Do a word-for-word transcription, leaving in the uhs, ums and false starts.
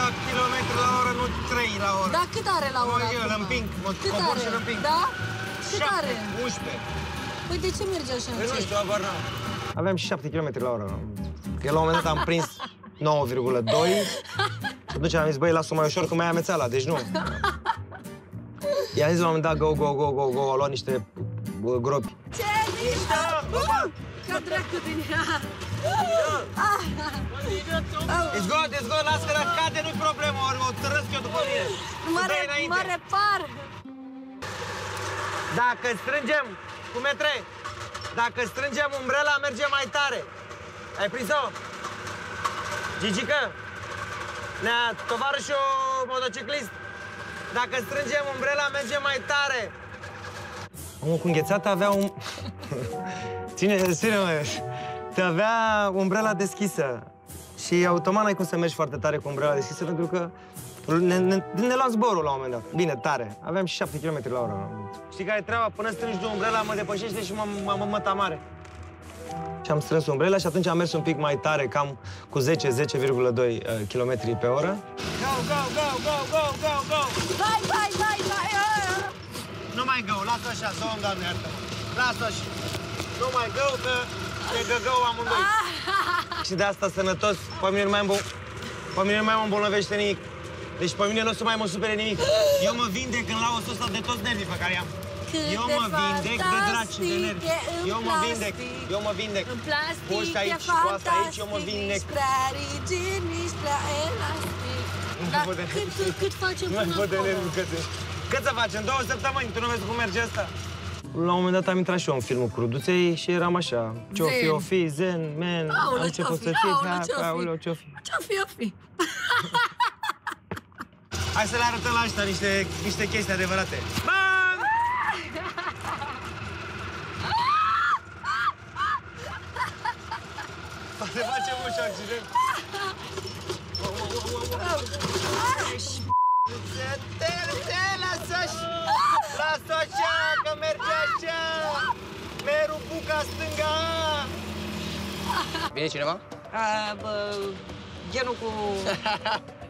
kilometri la oră, nu trei la oră. Da, cât are la oră acum? Îl împing, mă cobor și îl împing. Da? Cât are? unsprezece. Păi de ce merge așa încet? Nu știu, abar n-am. Aveam și șapte kilometri la oră. Că la un moment dat am prins nouă virgulă doi. Și atunci am zis, băi, las-o mai ușor, că mai am mețeala, deci nu. I-am zis la un moment dat, go, go, go, go, go, au luat niște uh, gropi. Ce mișto! Ca dracu din ea! It's good, it's good, las că dacă cade, nu-i problemă, ori o tărăsc eu după mine. Mă repar! Dacă strângem, cu metre, dacă strângem umbrela, merge mai tare. Ai prins-o? Gigică? Nea, tovarășul motociclist, dacă strângem umbrela, merge mai tare. Omul cu înghețată avea un... Ține, ține, mă. Te avea umbrela deschisă. Și automat n-ai cum să mergi foarte tare cu umbrela deschisă, pentru că ne, ne, ne luam zborul la un moment dat. Bine, tare. Aveam și șapte kilometri la oră. Știi care e treaba? Până strângi tu umbrela, mă depășește și mă măta mare. Și am strâns umbrela și atunci am mers un pic mai tare, cam cu zece, zece virgulă doi kilometri pe oră. Go, go, go, go, go, go, go! Vai, vai, vai, vai! Nu mai go, lasă așa, Doamne, Doamne, iartă-mă. Lasă așa. Nu mai go, că e găgău amândoi. Și de asta sănătos, pe mine nu mai îmbol... pe mine nu mai mă îmbolnăvește nimic. Deci pe mine nu o să mai mă supere nimic. Eu mă vindec în laosul ăsta de toți nervii pe care i-am. Eu mă vindec de draci de nervi. Eu mă vindec, eu mă vindec. În plastic cu ăsta aici, cu asta aici, eu mă vindec. Nici prea rigid, nici prea elastic. Dar cât, cât facem până acolo? Cât să facem? Două săptămâni? Tu nu vezi cum merge asta? La un moment dat am intrat și eu în filmul cu Ruduței și eram așa. Ce-o fi, o fi, zen, man, am început să fie, aoleu, ce-o fi. Ce-o fi, o fi. Hai să le arătăm la ăștia niște, niște chestii adevărate. Man! Poate facem un accident. Te, te, lasă-și! Lasă așa, că merge așa! Merul buca stânga! Vine cineva? A, bă, genul cu...